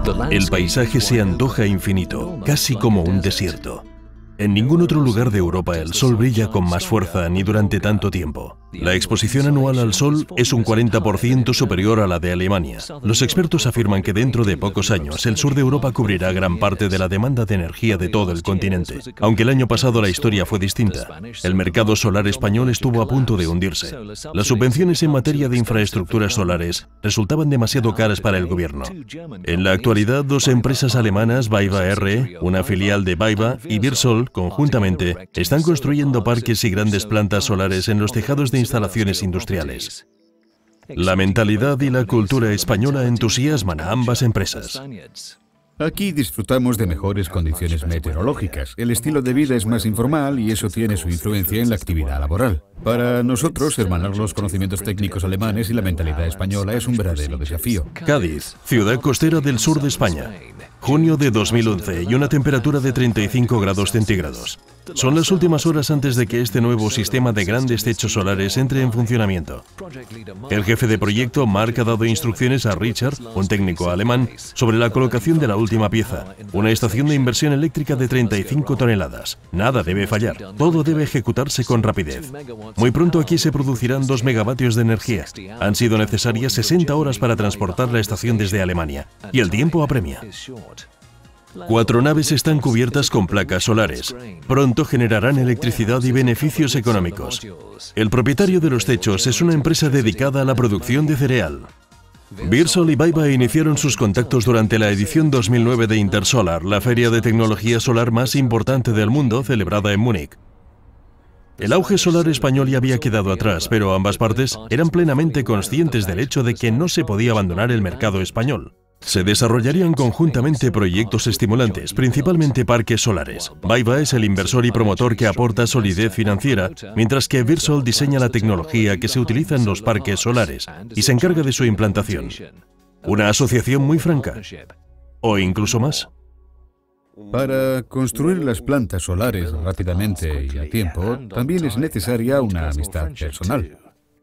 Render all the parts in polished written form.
El paisaje se antoja infinito, casi como un desierto. En ningún otro lugar de Europa el sol brilla con más fuerza ni durante tanto tiempo. La exposición anual al sol es un 40% superior a la de Alemania. Los expertos afirman que dentro de pocos años el sur de Europa cubrirá gran parte de la demanda de energía de todo el continente. Aunque el año pasado la historia fue distinta. El mercado solar español estuvo a punto de hundirse. Las subvenciones en materia de infraestructuras solares resultaban demasiado caras para el gobierno. En la actualidad, dos empresas alemanas, BayWa r, una filial de BayWa, y Wirsol, conjuntamente, están construyendo parques y grandes plantas solares en los tejados de instalaciones industriales. La mentalidad y la cultura española entusiasman a ambas empresas. Aquí disfrutamos de mejores condiciones meteorológicas. El estilo de vida es más informal y eso tiene su influencia en la actividad laboral. Para nosotros, hermanar los conocimientos técnicos alemanes y la mentalidad española es un verdadero desafío. Cádiz, ciudad costera del sur de España. Junio de 2011 y una temperatura de 35 grados centígrados. Son las últimas horas antes de que este nuevo sistema de grandes techos solares entre en funcionamiento. El jefe de proyecto, Mark, ha dado instrucciones a Richard, un técnico alemán, sobre la colocación de la última pieza, una estación de inversión eléctrica de 35 toneladas. Nada debe fallar, todo debe ejecutarse con rapidez. Muy pronto aquí se producirán 2 megavatios de energía. Han sido necesarias 60 horas para transportar la estación desde Alemania, y el tiempo apremia. 4 naves están cubiertas con placas solares. Pronto generarán electricidad y beneficios económicos. El propietario de los techos es una empresa dedicada a la producción de cereal. Wirsol y BayWa iniciaron sus contactos durante la edición 2009 de Intersolar, la feria de tecnología solar más importante del mundo, celebrada en Múnich. El auge solar español ya había quedado atrás, pero ambas partes eran plenamente conscientes del hecho de que no se podía abandonar el mercado español. Se desarrollarían conjuntamente proyectos estimulantes, principalmente parques solares. BayWa es el inversor y promotor que aporta solidez financiera, mientras que Wirsol diseña la tecnología que se utiliza en los parques solares y se encarga de su implantación. Una asociación muy franca, o incluso más. Para construir las plantas solares rápidamente y a tiempo, también es necesaria una amistad personal.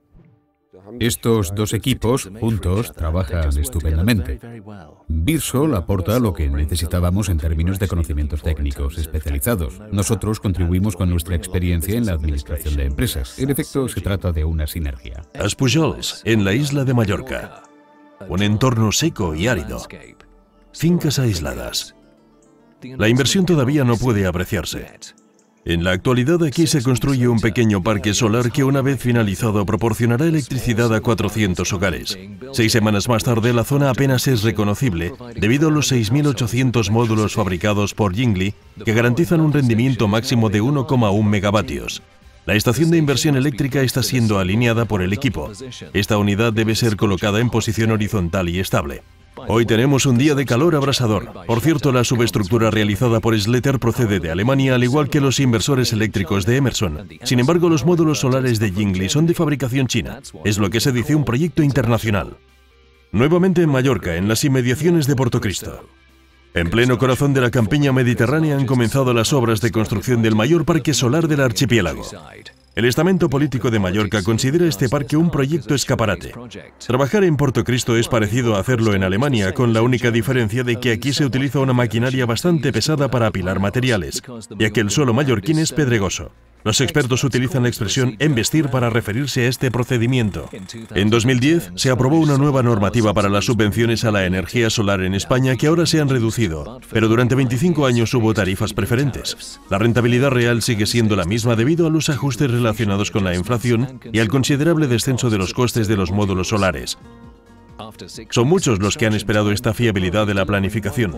Estos dos equipos, juntos, trabajan estupendamente. Wirsol aporta lo que necesitábamos en términos de conocimientos técnicos especializados. Nosotros contribuimos con nuestra experiencia en la administración de empresas. En efecto, se trata de una sinergia. As Pujols, en la isla de Mallorca. Un entorno seco y árido. Fincas aisladas. La inversión todavía no puede apreciarse. En la actualidad aquí se construye un pequeño parque solar que una vez finalizado proporcionará electricidad a 400 hogares. 6 semanas más tarde la zona apenas es reconocible debido a los 6.800 módulos fabricados por Jingli que garantizan un rendimiento máximo de 1,1 megavatios. La estación de inversión eléctrica está siendo alineada por el equipo. Esta unidad debe ser colocada en posición horizontal y estable. Hoy tenemos un día de calor abrasador. Por cierto, la subestructura realizada por Sletter procede de Alemania, al igual que los inversores eléctricos de Emerson. Sin embargo, los módulos solares de Jingli son de fabricación china. Es lo que se dice un proyecto internacional. Nuevamente en Mallorca, en las inmediaciones de Portocristo. En pleno corazón de la campiña mediterránea han comenzado las obras de construcción del mayor parque solar del archipiélago. El estamento político de Mallorca considera este parque un proyecto escaparate. Trabajar en Portocristo es parecido a hacerlo en Alemania, con la única diferencia de que aquí se utiliza una maquinaria bastante pesada para apilar materiales, ya que el suelo mallorquín es pedregoso. Los expertos utilizan la expresión embestir para referirse a este procedimiento. En 2010 se aprobó una nueva normativa para las subvenciones a la energía solar en España que ahora se han reducido, pero durante 25 años hubo tarifas preferentes. La rentabilidad real sigue siendo la misma debido a los ajustes relacionados con la inflación y al considerable descenso de los costes de los módulos solares. Son muchos los que han esperado esta fiabilidad de la planificación.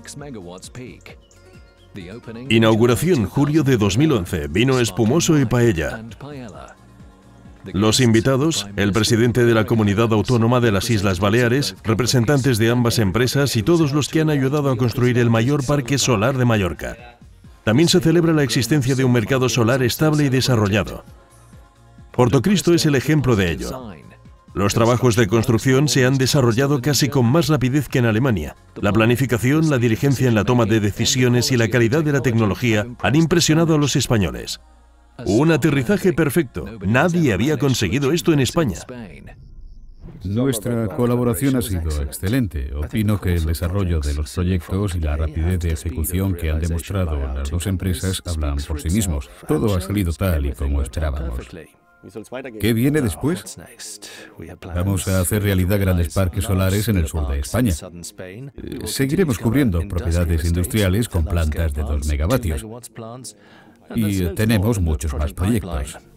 Inauguración julio de 2011, vino espumoso y paella. Los invitados, el presidente de la Comunidad Autónoma de las Islas Baleares, representantes de ambas empresas y todos los que han ayudado a construir el mayor parque solar de Mallorca. También se celebra la existencia de un mercado solar estable y desarrollado. Portocristo es el ejemplo de ello. Los trabajos de construcción se han desarrollado casi con más rapidez que en Alemania. La planificación, la diligencia en la toma de decisiones y la calidad de la tecnología han impresionado a los españoles. Un aterrizaje perfecto. Nadie había conseguido esto en España. Nuestra colaboración ha sido excelente. Opino que el desarrollo de los proyectos y la rapidez de ejecución que han demostrado las dos empresas hablan por sí mismos. Todo ha salido tal y como esperábamos. ¿Qué viene después? Vamos a hacer realidad grandes parques solares en el sur de España. Seguiremos cubriendo propiedades industriales con plantas de 2 megavatios. Y tenemos muchos más proyectos.